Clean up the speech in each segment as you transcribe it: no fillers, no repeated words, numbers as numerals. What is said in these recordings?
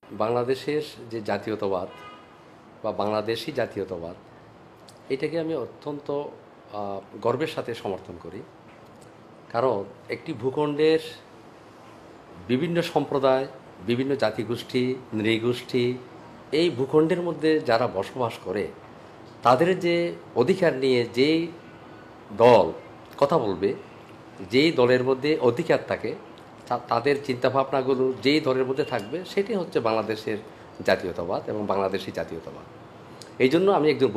বাংলাদেশের যে জাতীয়তাবাদ বা বাংলাদেশি জাতীয়তাবাদ এটাকে আমি অত্যন্ত গর্বের সাথে সমর্থন করি। কারণ একটি ভূখণ্ডের বিভিন্ন সম্প্রদায়, বিভিন্ন জাতিগোষ্ঠী, নৃগোষ্ঠী এই ভূখণ্ডের মধ্যে যারা বসবাস করে তাদের যে অধিকার নিয়ে যেই দল কথা বলবে, যেই দলের মধ্যে অধিকার থাকে, তাদের চিন্তাভাবনাগুলো যেই দলের মধ্যে থাকবে সেটাই হচ্ছে বাংলাদেশের জাতীয়তাবাদ এবং বাংলাদেশি জাতীয়তাবাদ। এই জন্য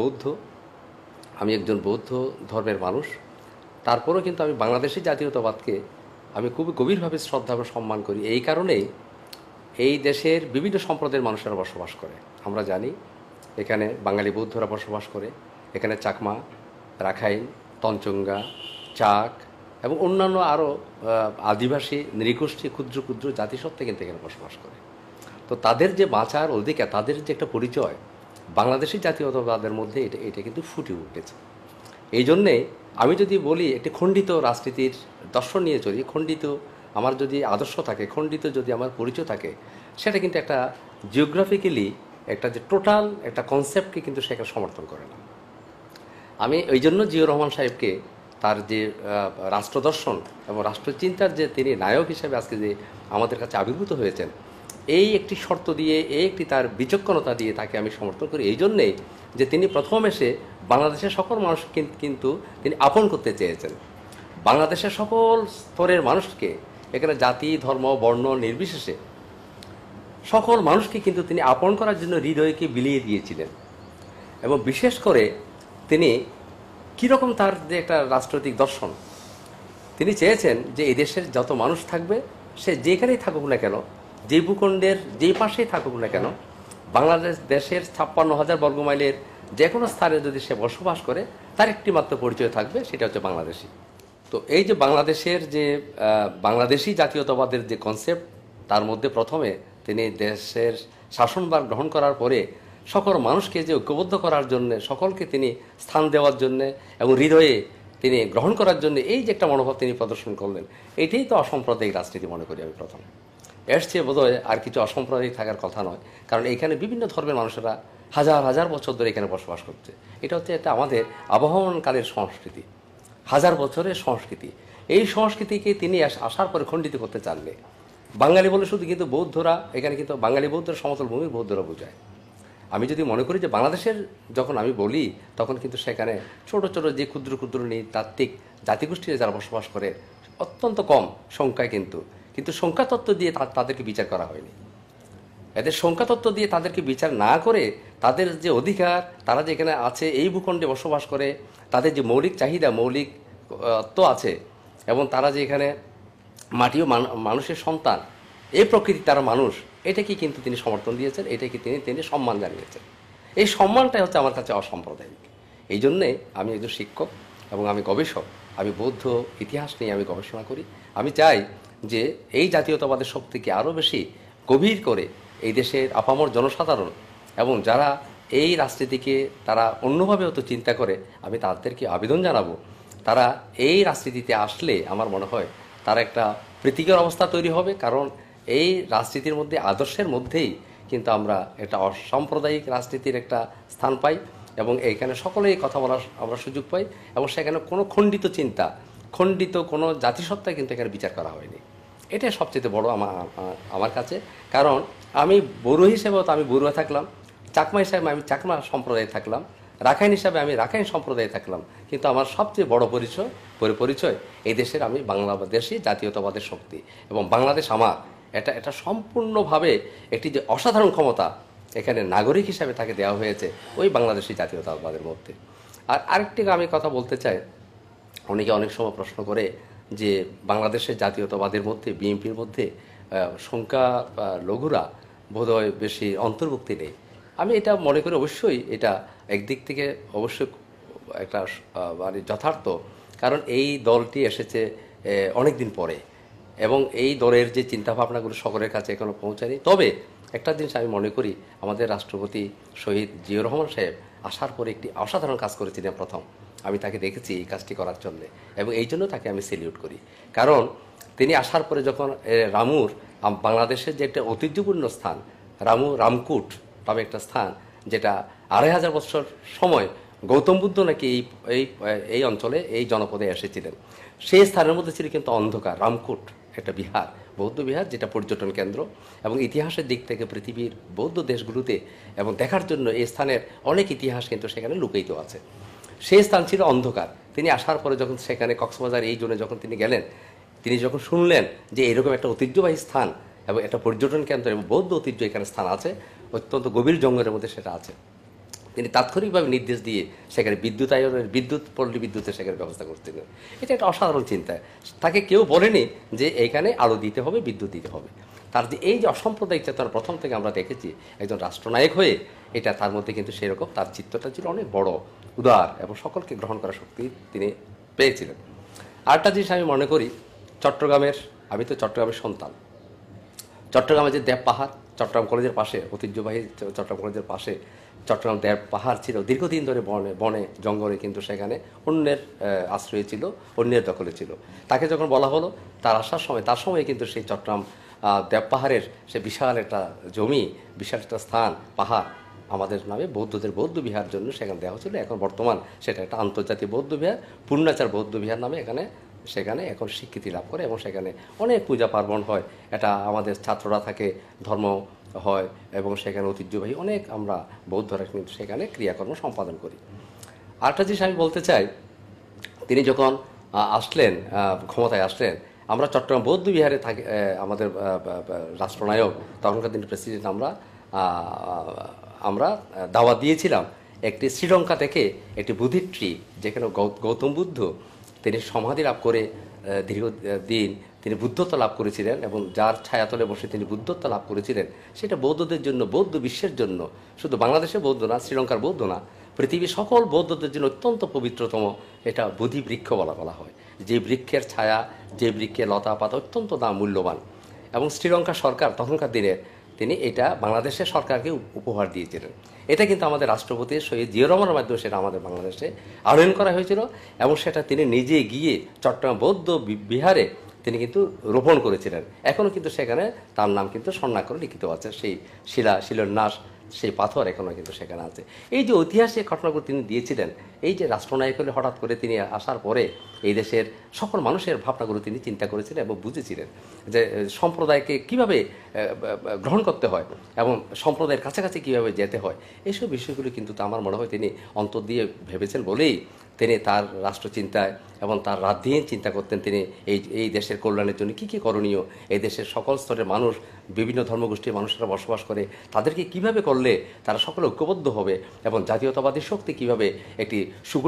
আমি একজন বৌদ্ধ ধর্মের মানুষ। তারপরেও কিন্তু আমি বাংলাদেশি জাতীয়তাবাদকে আমি খুবই গভীরভাবে শ্রদ্ধা এবং সম্মান করি। এই কারণেই এই দেশের বিভিন্ন সম্প্রদায়ের মানুষেরা বসবাস করে। আমরা জানি এখানে বাঙালি বৌদ্ধরা বসবাস করে, এখানে চাকমা, রাখাইন, তঞ্চঙ্গা, চাক এবং অন্যান্য আরও আদিবাসী নৃগোষ্ঠী ক্ষুদ্র ক্ষুদ্র জাতিসত্ত্বা কিন্তু এখানে বসবাস করে। তো তাদের যে বাঁচার অধিকার, তাদের যে একটা পরিচয় বাংলাদেশি জাতীয়তাবাদের মধ্যে এটা কিন্তু ফুটে উঠেছে। এই জন্যে আমি যদি বলি একটি খণ্ডিত রাজনীতির দর্শন নিয়ে চলি, খণ্ডিত আমার যদি আদর্শ থাকে, খণ্ডিত যদি আমার পরিচয় থাকে, সেটা কিন্তু একটা জিওগ্রাফিক্যালি একটা যে টোটাল একটা কনসেপ্টকে কিন্তু সেখানে সমর্থন করে না। আমি ওই জন্য জিয়াউর রহমান সাহেবকে তার যে রাষ্ট্রদর্শন এবং রাষ্ট্রচিন্তার যে তিনি নায়ক হিসেবে আজকে যে আমাদের কাছে আবির্ভূত হয়েছেন, এই একটি শর্ত দিয়ে, এই একটি তার বিচক্ষণতা দিয়ে তাকে আমি সমর্থন করি। এই জন্যেই যে তিনি প্রথম এসে বাংলাদেশের সকল মানুষ কিন্তু তিনি আপন করতে চেয়েছেন। বাংলাদেশের সকল স্তরের মানুষকে, এখানে জাতি, ধর্ম, বর্ণ নির্বিশেষে সকল মানুষকে কিন্তু তিনি আপন করার জন্য হৃদয়কে বিলিয়ে দিয়েছিলেন। এবং বিশেষ করে তিনি কীরকম তার যে একটা রাজনৈতিক দর্শন, তিনি চেয়েছেন যে এই দেশের যত মানুষ থাকবে, সে যেখানেই থাকুক না কেন, যেই ভূখণ্ডের যেই পাশেই থাকুক না কেন, বাংলাদেশ দেশের 56,000 বর্গমাইলের যে কোনো স্থানে যদি সে বসবাস করে, তার একটি মাত্র পরিচয় থাকবে, সেটা হচ্ছে বাংলাদেশি। তো এই যে বাংলাদেশের যে বাংলাদেশি জাতীয়তাবাদের যে কনসেপ্ট, তার মধ্যে প্রথমে তিনি দেশের শাসনভার গ্রহণ করার পরে সকল মানুষকে যে ঐক্যবদ্ধ করার জন্য, সকলকে তিনি স্থান দেওয়ার জন্য এবং হৃদয়ে তিনি গ্রহণ করার জন্য এই যে একটা মনোভাব তিনি প্রদর্শন করলেন, এটাই তো অসাম্প্রদায়িক রাজনীতি মনে করি আমি প্রথম। এর চেয়ে বোধহয় আর কিছু অসাম্প্রদায়িক থাকার কথা নয়। কারণ এখানে বিভিন্ন ধর্মের মানুষেরা হাজার হাজার বছর ধরে এখানে বসবাস করছে। এটা হচ্ছে একটা আমাদের আবহমানকালের সংস্কৃতি, হাজার বছরের সংস্কৃতি। এই সংস্কৃতিকে তিনি আসার পরে খণ্ডিত করতে চাননি। বাঙালি বলে শুধু কিন্তু বৌদ্ধরা, এখানে কিন্তু বাঙালি বৌদ্ধরা সমতল ভূমির বৌদ্ধরা বোঝায়। আমি যদি মনে করি যে বাংলাদেশের যখন আমি বলি, তখন কিন্তু সেখানে ছোট ছোট যে ক্ষুদ্র ক্ষুদ্র নৃতাত্ত্বিক জাতিগোষ্ঠীরা যারা বসবাস করে অত্যন্ত কম সংখ্যায়, কিন্তু সংখ্যাতত্ত্ব দিয়ে তাদেরকে বিচার করা হয়নি। এদের সংখ্যাতত্ত্ব দিয়ে তাদেরকে বিচার না করে তাদের যে অধিকার, তারা যে এখানে আছে, এই ভূখণ্ডে বসবাস করে, তাদের যে মৌলিক চাহিদা, মৌলিক তো আছে, এবং তারা যে এখানে মাটিও মানুষের সন্তান, এই প্রকৃতি তারা মানুষ, এটাকে কিন্তু তিনি সমর্থন দিয়েছেন, এটাকে তিনি সম্মান জানিয়েছেন। এই সম্মানটাই হচ্ছে আমার কাছে অসাম্প্রদায়িক। এই জন্যে আমি একজন শিক্ষক এবং আমি গবেষক, আমি বৌদ্ধ ইতিহাস নিয়ে আমি গবেষণা করি। আমি চাই যে এই জাতীয়তাবাদের শক্তিকে আরও বেশি গভীর করে এই দেশের আপামর জনসাধারণ এবং যারা এই রাজনীতিকে তারা অন্যভাবে হয়তো চিন্তা করে, আমি তাদেরকে আবেদন জানাবো, তারা এই রাজনীতিতে আসলে আমার মনে হয় তার একটা প্রীতিকর অবস্থা তৈরি হবে। কারণ এই রাজনীতির মধ্যে, আদর্শের মধ্যেই কিন্তু আমরা একটা অসাম্প্রদায়িক রাজনীতির একটা স্থান পাই এবং এইখানে সকলেই কথা বলার আমরা সুযোগ পাই, এবং সেখানে কোনো খণ্ডিত চিন্তা, খণ্ডিত কোনো জাতিসত্তা কিন্তু এখানে বিচার করা হয়নি। এটাই সবচেয়ে বড় আমার কাছে। কারণ আমি বড়ুয়া হিসেবেও তো আমি বড়ুয়া থাকলাম, চাকমা হিসাবে আমি চাকমা সম্প্রদায়ে থাকলাম, রাখাইন হিসাবে আমি রাখাইন সম্প্রদায়ে থাকলাম, কিন্তু আমার সবচেয়ে বড় পরিচয় এই দেশের আমি বাংলাদেশি জাতীয়তাবাদের শক্তি। এবং বাংলাদেশ আমার এটা সম্পূর্ণভাবে একটি যে অসাধারণ ক্ষমতা এখানে নাগরিক হিসাবে তাকে দেওয়া হয়েছে ওই বাংলাদেশি জাতীয়তাবাদের মধ্যে। আর আরেকটি আমি কথা বলতে চাই, অনেকে অনেক সময় প্রশ্ন করে যে বাংলাদেশের জাতীয়তাবাদের মধ্যে, বিএনপির মধ্যে সংখ্যা লঘুরা বোধহয় বেশি অন্তর্ভুক্তি নেই। আমি এটা মনে করি অবশ্যই এটা একদিক থেকে অবশ্যই একটা মানে যথার্থ। কারণ এই দলটি এসেছে অনেক দিন পরে এবং এই দলের যে চিন্তাভাবনাগুলো সকলের কাছে এখনও পৌঁছায়নি। তবে একটা জিনিস আমি মনে করি, আমাদের রাষ্ট্রপতি শহীদ জিয়াউর রহমান সাহেব আসার পরে একটি অসাধারণ কাজ করেছিলেন প্রথম। আমি তাকে দেখেছি এই কাজটি করার জন্যে, এবং এই জন্য তাকে আমি সেলিউট করি। কারণ তিনি আসার পরে যখন রামুর বাংলাদেশের যে একটা ঐতিহ্যপূর্ণ স্থান, রামকূট নামে একটা স্থান, যেটা 2500 বছর সময় গৌতম বুদ্ধ নাকি এই এই অঞ্চলে এই জনপদে এসেছিলেন। সেই স্থানের মধ্যে ছিল কিন্তু অন্ধকার। রামকূট একটা বিহার, বৌদ্ধ বিহার, যেটা পর্যটন কেন্দ্র এবং ইতিহাসের দিক থেকে পৃথিবীর বৌদ্ধ দেশগুলোতে এবং দেখার জন্য এই স্থানের অনেক ইতিহাস কিন্তু সেখানে লুকায়িত আছে। সেই স্থান ছিল অন্ধকার। তিনি আসার পরে যখন সেখানে কক্সবাজার এই জোনে যখন তিনি গেলেন, তিনি যখন শুনলেন যে এরকম একটা ঐতিহ্যবাহী স্থান এবং একটা পর্যটন কেন্দ্র এবং বৌদ্ধ ঐতিহ্য এখানে স্থান আছে, অত্যন্ত গভীর জঙ্গলের মধ্যে সেটা আছে, তিনি তাৎক্ষণিকভাবে নির্দেশ দিয়ে সেখানে বিদ্যুৎ পল্লী বিদ্যুতের সেখানে ব্যবস্থা করছিলেন। এটা একটা অসাধারণ চিন্তা। তাকে কেউ বলেনি যে এইখানে আলো দিতে হবে, বিদ্যুৎ দিতে হবে। তার যে এই যে অসাম্প্রদায়িক চেতনা প্রথম থেকে আমরা দেখেছি, একজন রাষ্ট্রনায়ক হয়ে এটা তার মধ্যে কিন্তু সেরকম তার চিত্রটা ছিল অনেক বড়, উদার এবং সকলকে গ্রহণ করার শক্তি তিনি পেয়েছিলেন। আরেকটা জিনিস আমি মনে করি, আমি তো চট্টগ্রামের সন্তান। চট্টগ্রামে যে দেব পাহাড়, চট্টগ্রাম কলেজের পাশে, ঐতিহ্যবাহী চট্টগ্রাম কলেজের পাশে চট্টগ্রাম দেব পাহাড় ছিল। দীর্ঘদিন ধরে বনে জঙ্গলে কিন্তু সেখানে অন্যের আশ্রয় ছিল, অন্যের দখলে ছিল। তাকে যখন বলা হলো তার আসার সময়, তার সময় কিন্তু সেই চট্টগ্রাম দেব পাহাড়ের সে বিশাল একটা জমি, বিশাল একটা স্থান, পাহাড় আমাদের নামে বৌদ্ধদের বৌদ্ধ বিহার জন্য সেখানে দেওয়া হয়েছিল। এখন বর্তমান সেটা একটা আন্তর্জাতিক বৌদ্ধ বিহার, পূর্ণাচার বৌদ্ধ বিহার নামে সেখানে এখন স্বীকৃতি লাভ করে এবং সেখানে অনেক পূজা পার্বণ হয়। এটা আমাদের ছাত্ররা থাকে, ধর্ম হয় এবং সেখানে ঐতিহ্যবাহী অনেক আমরা বৌদ্ধরা কিন্তু সেখানে ক্রিয়াকর্ম সম্পাদন করি। আরেকটা জিনিস আমি বলতে চাই, তিনি যখন ক্ষমতায় আসলেন, আমরা চট্টগ্রাম বৌদ্ধ বিহারে থাকি, আমাদের রাষ্ট্রনায়ক তখনকার দিনের প্রেসিডেন্ট আমরা দাওয়াত দিয়েছিলাম একটি শ্রীলঙ্কা থেকে একটি বুদ্ধির ট্রি, যেখানে গৌতম বুদ্ধ তিনি সমাধি লাভ করে দীর্ঘদিন তিনি বুদ্ধত্ব লাভ করেছিলেন এবং যার ছায়াতলে বসে তিনি বুদ্ধত্ব লাভ করেছিলেন, সেটা বৌদ্ধদের জন্য, বৌদ্ধ বিশ্বের জন্য, শুধু বাংলাদেশের বৌদ্ধ না, শ্রীলঙ্কার বৌদ্ধ না, পৃথিবীর সকল বৌদ্ধদের জন্য অত্যন্ত পবিত্রতম এটা বোধি বৃক্ষ বলা হয়। যে বৃক্ষের ছায়া, যে বৃক্ষের লতা পাতা অত্যন্ত মূল্যবান। এবং শ্রীলঙ্কা সরকার তখনকার দিনের তিনি এটা বাংলাদেশের সরকারকে উপহার দিয়েছিলেন। এটা কিন্তু আমাদের রাষ্ট্রপতি শহীদ জিয়াউর রহমানের মাধ্যমে সেটা আমাদের বাংলাদেশে আনয়ন করা হয়েছিল এবং সেটা তিনি নিজে গিয়ে চট্টগ্রাম বৌদ্ধ বিহারে তিনি কিন্তু রোপণ করেছিলেন। এখনও কিন্তু সেখানে তার নাম কিন্তু স্বর্ণাক্ষরে লিখিত আছে, সেই শিলান্যাস, সেই পাথর এখনও কিন্তু সেখানে আছে। এই যে ঐতিহাসিক ঘটনাগুলো তিনি দিয়েছিলেন, এই যে রাষ্ট্রনায়ক হলে হঠাৎ করে তিনি আসার পরে এই দেশের সকল মানুষের ভাবনাগুলো তিনি চিন্তা করেছিলেন এবং বুঝেছিলেন যে সম্প্রদায়কে কিভাবে গ্রহণ করতে হয় এবং সম্প্রদায়ের কাছাকাছি কিভাবে যেতে হয়। এইসব বিষয়গুলো কিন্তু আমার মনে হয় তিনি অন্তর দিয়ে ভেবেছেন বলেই তিনি তার রাষ্ট্রচিন্তায় এবং তার রাতদিন চিন্তা করতেন তিনি এই দেশের কল্যাণের জন্য কী কী করণীয়, এই দেশের সকল স্তরের মানুষ, বিভিন্ন ধর্মগোষ্ঠীর মানুষরা বসবাস করে, তাদেরকে কিভাবে করলে তারা সকলে ঐক্যবদ্ধ হবে এবং জাতীয়তাবাদী শক্তি কিভাবে একটি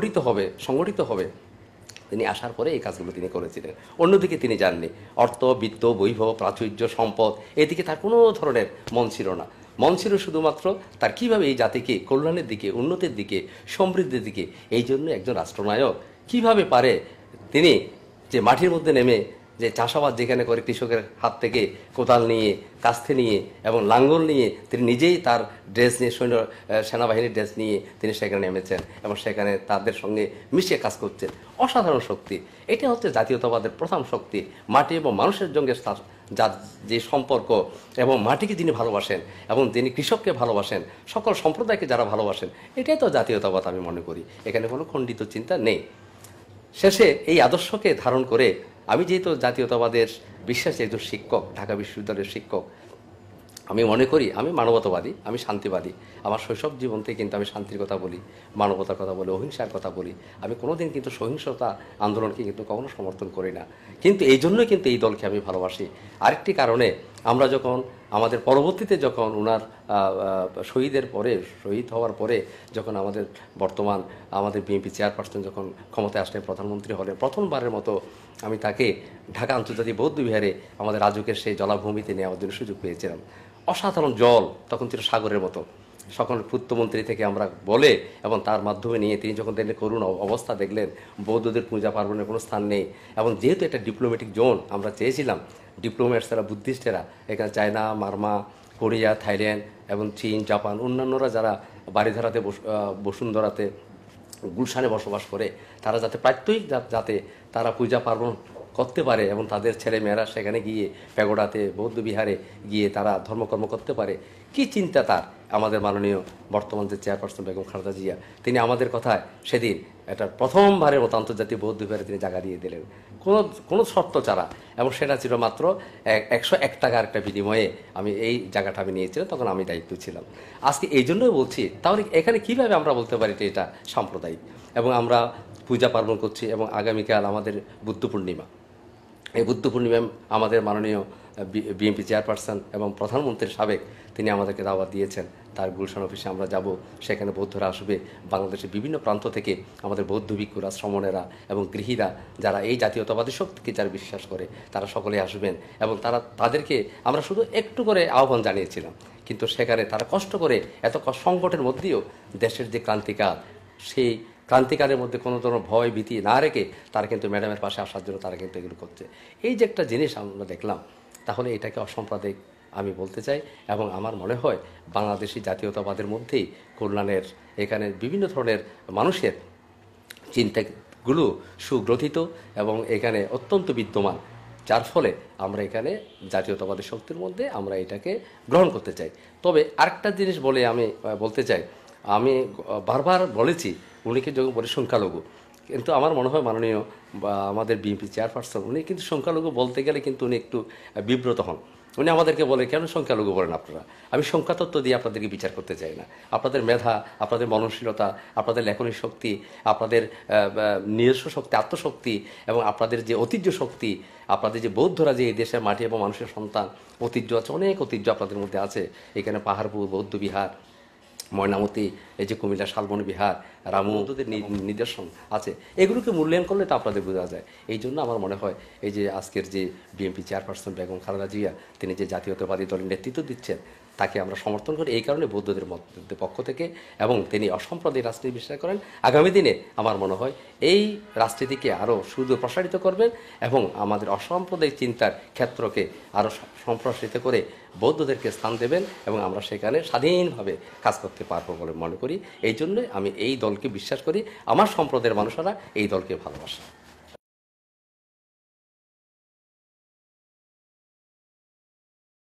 সংগঠিত হবে। তিনি আসার পরে এই কাজগুলো তিনি করেছিলেন। অন্যদিকে তিনি যাননি। অর্থ, বিত্ত, বৈভব, প্রাচুর্য, সম্পদ, এদিকে তার কোনো ধরনের মন ছিল না। মন ছিল শুধুমাত্র তার কীভাবে এই জাতিকে কল্যাণের দিকে, উন্নতির দিকে, সমৃদ্ধির দিকে, এই জন্য একজন রাষ্ট্রনায়ক কীভাবে পারে তিনি যে মাটির মধ্যে নেমে যে চাষাবাদ যেখানে করে, কৃষকের হাত থেকে কোদাল নিয়ে, কাস্তে নিয়ে এবং লাঙ্গল নিয়ে তিনি নিজেই তার ড্রেস নিয়ে, সেনাবাহিনীর ড্রেস নিয়ে তিনি সেখানে নেমেছেন এবং সেখানে তাদের সঙ্গে মিশিয়ে কাজ করছেন। অসাধারণ শক্তি। এটা হচ্ছে জাতীয়তাবাদের প্রথম শক্তি। মাটি এবং মানুষের সঙ্গে যার যে সম্পর্ক এবং মাটিকে যিনি ভালোবাসেন এবং যিনি কৃষককে ভালোবাসেন, সকল সম্প্রদায়কে যারা ভালোবাসেন, এটাই তো জাতীয়তাবাদ আমি মনে করি। এখানে কোনো খণ্ডিত চিন্তা নেই। শেষে এই আদর্শকে ধারণ করে আমি যেহেতু জাতীয়তাবাদের বিশ্বাসী একজন শিক্ষক, ঢাকা বিশ্ববিদ্যালয়ের শিক্ষক, আমি মনে করি আমি মানবতাবাদী, আমি শান্তিবাদী। আমার শৈশব জীবন থেকে কিন্তু আমি শান্তির কথা বলি, মানবতার কথা বলি, অহিংসার কথা বলি। আমি কোনোদিন কিন্তু সহিংসতা আন্দোলনকে কিন্তু কখনো সমর্থন করি না। কিন্তু এই জন্যই কিন্তু এই দলকে আমি ভালোবাসি। আরেকটি কারণে, আমরা যখন আমাদের পরবর্তীতে যখন ওনার শহীদ হওয়ার পরে যখন আমাদের বিএনপি চেয়ারপারসন যখন ক্ষমতায় আসলেন, প্রধানমন্ত্রী হলেন, প্রথমবারের মতো আমি তাকে ঢাকা আন্তর্জাতিক বৌদ্ধ বিহারে আমাদের রাজুকের সেই জলাভূমিতে নেওয়ার জন্য সুযোগ পেয়েছিলাম। অসাধারণ জল, তখন ছিল সাগরের মতো। সকল পূর্তমন্ত্রী থেকে আমরা বলে এবং তার মাধ্যমে নিয়ে তিনি যখন দেখলেন করুণ অবস্থা, দেখলেন বৌদ্ধদের পূজা পার্বণের কোনো স্থান নেই এবং যেহেতু একটা ডিপ্লোম্যাটিক জোন আমরা চেয়েছিলাম, ডিপ্লোম্যাটসরা, বুদ্ধিস্টেরা, এখানে চায়না, মারমা, কোরিয়া, থাইল্যান্ড এবং চীন, জাপান, অন্যান্যরা যারা বাড়িধারাতে, বসুন্ধরাতে, গুলশানে বসবাস করে, তারা যাতে প্রাত্যহিক যাতে তারা পূজা পার্বণ করতে পারে এবং তাদের ছেলে মেয়েরা সেখানে গিয়ে প্যাগোডাতে বৌদ্ধ বিহারে গিয়ে তারা ধর্মকর্ম করতে পারে, কি চিন্তা তার আমাদের মাননীয় বর্তমান যে চেয়ারপারসন বেগম খালেদা জিয়া, তিনি আমাদের কথায় সেদিন এটা প্রথমবারের মতো আন্তর্জাতিক বৌদ্ধ বিহারে তিনি জায়গা দিয়ে দিলেন কোনো কোনো শর্ত ছাড়া, এবং সেটা ছিল মাত্র 101 টাকার একটা বিনিময়ে আমি এই জায়গাটা আমি নিয়েছিলাম, তখন আমি দায়িত্ব ছিলাম। আজকে এই জন্যই বলছি, তাহলে এখানে কিভাবে আমরা বলতে পারি যে এটা সাম্প্রদায়িক? এবং আমরা পূজা পার্বণ করছি এবং আগামীকাল আমাদের বুদ্ধ পূর্ণিমা। এই বুদ্ধ পূর্ণিমায় আমাদের মাননীয় বিএনপি চেয়ারপারসন এবং প্রধানমন্ত্রীর সাবেক তিনি আমাদেরকে দাওয়াত দিয়েছেন, তার গুলশান অফিসে আমরা যাব, সেখানে বৌদ্ধরা আসবে, বাংলাদেশের বিভিন্ন প্রান্ত থেকে আমাদের বৌদ্ধ ভিক্ষুরা, শ্রমণেরা এবং গৃহীরা যারা এই জাতীয়তাবাদী শক্তিকে যারা বিশ্বাস করে তারা সকলে আসবেন, এবং তাদেরকে আমরা শুধু একটু করে আহ্বান জানিয়েছিলাম, কিন্তু সেখানে তারা কষ্ট করে এত সংকটের মধ্যেও দেশের যে ক্রান্তিকাল, সেই ক্রান্তিকালের মধ্যে কোনো ধরনের ভয় ভীতি না রেখে তারা কিন্তু ম্যাডামের পাশে আসার জন্য তারা কিন্তু এগুলো করছে। এই যে একটা জিনিস আমরা দেখলাম, তাহলে এটাকে অসাম্প্রদায়িক আমি বলতে চাই। এবং আমার মনে হয় বাংলাদেশি জাতীয়তাবাদের মধ্যেই কল্যাণের এখানে বিভিন্ন ধরনের মানুষের চিন্তাগুলো সুগ্রথিত এবং এখানে অত্যন্ত বিদ্যমান, যার ফলে আমরা এখানে জাতীয়তাবাদী শক্তির মধ্যে আমরা এটাকে গ্রহণ করতে চাই। তবে আরেকটা জিনিস বলে আমি বলতে চাই, আমি বারবার বলেছি উনিকে যখন বলে সংখ্যালঘু, কিন্তু আমার মনে হয় মাননীয় বা আমাদের বিএনপি চেয়ারপারসন উনি কিন্তু সংখ্যালঘু বলতে গেলে কিন্তু উনি একটু বিব্রত হন। উনি আমাদেরকে বলে কেন সংখ্যালঘু বলেন আপনারা? আমি সংখ্যাতত্ত্ব দিয়ে আপনাদেরকে বিচার করতে চাই না। আপনাদের মেধা, আপনাদের মননশীলতা, আপনাদের লেখনী শক্তি, আপনাদের নিজস্ব শক্তি, আত্মশক্তি এবং আপনাদের যে ঐতিহ্য শক্তি, আপনাদের যে বৌদ্ধরা যে এই দেশের মাটি এবং মানুষের সন্তান, ঐতিহ্য আছে, অনেক ঐতিহ্য আপনাদের মধ্যে আছে। এখানে পাহাড়পুর বৌদ্ধ বিহার, ময়নামতি, এই যে কুমিল্লা শালবন বিহার, রামুদের নিদর্শন আছে, এগুলোকে মূল্যায়ন করলে তো আপনাদের বোঝা যায়। এই জন্য আমার মনে হয় এই যে আজকের যে বিএনপি চেয়ারপারসন বেগম খালেদা জিয়া তিনি যে জাতীয়তাবাদী দলের নেতৃত্ব দিচ্ছেন, তাকে আমরা সমর্থন করি এই কারণে বৌদ্ধদের পক্ষ থেকে, এবং তিনি অসাম্প্রদায়িক রাজনীতি বিশ্বাস করেন। আগামী দিনে আমার মনে হয় এই রাজনীতিকে আরও সুদূর প্রসারিত করবেন এবং আমাদের অসাম্প্রদায়িক চিন্তার ক্ষেত্রকে আরও সম্প্রসারিত করে বৌদ্ধদেরকে স্থান দেবেন এবং আমরা সেখানে স্বাধীনভাবে কাজ করতে পারবো বলে মনে করি। এই জন্যই আমি এই দলকে বিশ্বাস করি, আমার সম্প্রদায়ের মানুষেরা এই দলকে ভালোবাসে।